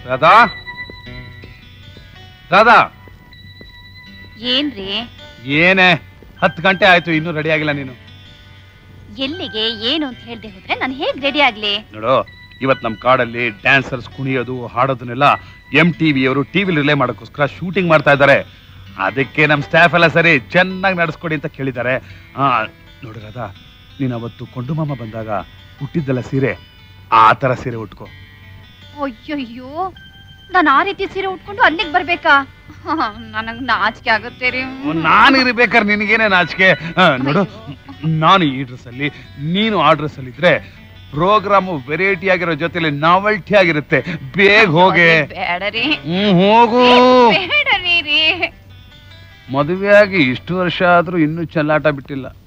ರಾಧಾ ರಾಧಾ ಏನ್ರಿ? ಏನೇ 10 ಗಂಟೆ ಆಯ್ತು, ಇನ್ನೂ ರೆಡಿ ಆಗಿಲ್ಲ ನೀನು. ಎಲ್ಲಿಗೆ ಏನು ಅಂತ ಹೇಳ್ದೆ ಹೋದ್ರೆ ನಾನು ಹೇಗ್ ರೆಡಿ ಆಗ್ಲಿ? ನೋಡು, ಇವತ್ ನಮ್ ಕಾಡಲ್ಲಿ ಡ್ಯಾನ್ಸರ್ಸ್ ಕುಣಿಯೋದು ಹಾಡೋದನ್ನೆಲ್ಲ MTV ಅವರು ಟಿವಿಲಿ ರಿಲೇ ಮಾಡೋಕ್ಕೋಸ್ಕರ ಶೂಟಿಂಗ್ ಮಾಡ್ತಾ ಇದ್ದಾರೆ. ಅದಕ್ಕೆ ನಮ್ ಸ್ಟಾಫ್ ಎಲ್ಲ ಸರಿ ಚೆನ್ನಾಗಿ ನಡೆಸ್ಕೊಡಿ ಅಂತ ಕೇಳಿದ್ದಾರೆ. ನೋಡು ರಾಧಾ, ನೀನ್ ಅವತ್ತು ಕೊಂಡು ಮಾಮ ಬಂದಾಗ ಹುಟ್ಟಿದ್ದಲ್ಲ ಸೀರೆ, ಆ ತರ ಸೀರೆ ಉಟ್ಕೋ. ಅಯ್ಯಯ್ಯೋ, ನಾನು ಆ ರೀತಿ ಸೀರೆ ಉಟ್ಕೊಂಡು ಅಲ್ಲಿಗೆ ಬರ್ಬೇಕಾ? ನನಗ್ ನಾಚಿಕೆ ಆಗುತ್ತೆ ರೀ. ನಾನು ಇರ್ಬೇಕಾದ್ರೆ ನಿನಗೇನೆ ನಾಚಿಕೆ? ನೋಡು, ನಾನು ಈ ಡ್ರೆಸ್ ಅಲ್ಲಿ, ನೀನು ಆ ಡ್ರೆಸ್ ಅಲ್ಲಿ ಇದ್ರೆ ಪ್ರೋಗ್ರಾಮ್ ವೆರೈಟಿ ಆಗಿರೋ ಜೊತೆಲಿ ನಾವೆಲ್ಟಿ ಆಗಿರುತ್ತೆ. ಬೇಗ ಹೋಗೆ. ಬೇಡರಿ. ಹೋಗು. ಬೇಡರಿ ರೀ. ಮದುವೆ ಆಗಿ ಇಷ್ಟು ವರ್ಷ ಆದ್ರೂ ಇನ್ನೂ ಚೆಲ್ಲಾಟ ಬಿಟ್ಟಿಲ್ಲ.